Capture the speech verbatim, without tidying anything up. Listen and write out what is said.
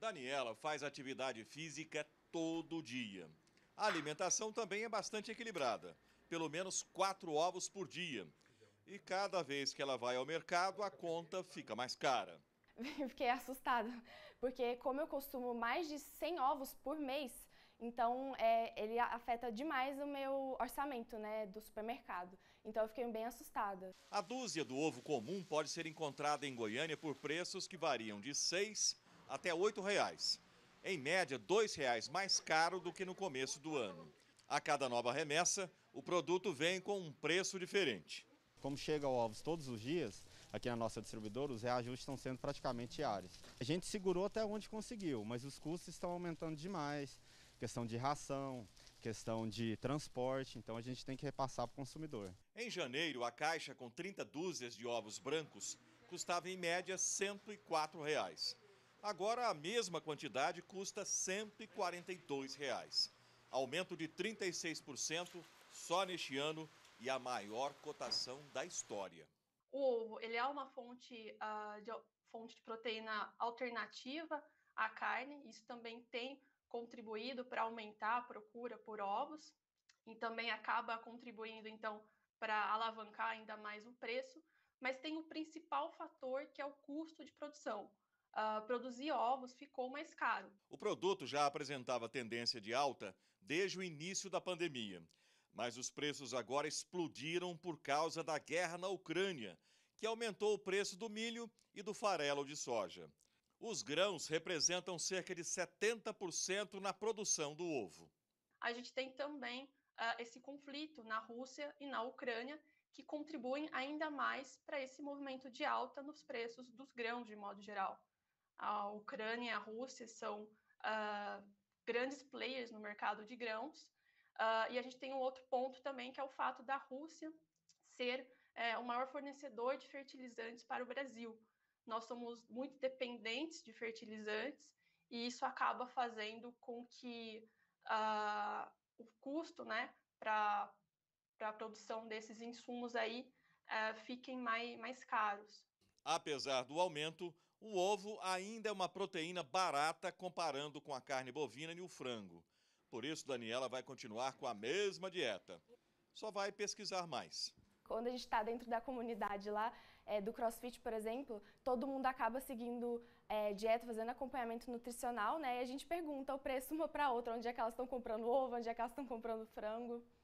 Daniela faz atividade física todo dia. A alimentação também é bastante equilibrada, pelo menos quatro ovos por dia. E cada vez que ela vai ao mercado, a conta fica mais cara. Eu fiquei assustada, porque como eu consumo mais de cem ovos por mês, então é, ele afeta demais o meu orçamento, né, do supermercado. Então eu fiquei bem assustada. A dúzia do ovo comum pode ser encontrada em Goiânia por preços que variam de seis até oito reais. Em média, dois reais mais caro do que no começo do ano. A cada nova remessa, o produto vem com um preço diferente. Como chega ovos todos os dias, aqui na nossa distribuidora, os reajustes estão sendo praticamente diários. A gente segurou até onde conseguiu, mas os custos estão aumentando demais. Questão de ração, questão de transporte, então a gente tem que repassar para o consumidor. Em janeiro, a caixa com trinta dúzias de ovos brancos custava em média cento e quatro reais. Agora a mesma quantidade custa cento e quarenta e dois reais. Aumento de trinta e seis por cento só neste ano e a maior cotação da história. O ovo, ele é uma fonte, uh, de, fonte de proteína alternativa à carne. Isso também tem contribuído para aumentar a procura por ovos e também acaba contribuindo, então, para alavancar ainda mais o preço. Mas tem o principal fator, que é o custo de produção. Uh, produzir ovos ficou mais caro. O produto já apresentava tendência de alta desde o início da pandemia. Mas os preços agora explodiram por causa da guerra na Ucrânia, que aumentou o preço do milho e do farelo de soja. Os grãos representam cerca de setenta por cento na produção do ovo. A gente tem também uh, esse conflito na Rússia e na Ucrânia, que contribuem ainda mais para esse movimento de alta nos preços dos grãos, de modo geral. A Ucrânia e a Rússia são uh, grandes players no mercado de grãos. Uh, e a gente tem um outro ponto também, que é o fato da Rússia ser é, o maior fornecedor de fertilizantes para o Brasil. Nós somos muito dependentes de fertilizantes e isso acaba fazendo com que uh, o custo, né, para a produção desses insumos aí, uh, fiquem mais, mais caros. Apesar do aumento, o ovo ainda é uma proteína barata comparando com a carne bovina e o frango. Por isso, Daniela vai continuar com a mesma dieta. Só vai pesquisar mais. Quando a gente está dentro da comunidade lá, é, do CrossFit, por exemplo, todo mundo acaba seguindo é, dieta, fazendo acompanhamento nutricional, né? E a gente pergunta o preço uma para outra, onde é que elas estão comprando ovo, onde é que elas estão comprando frango.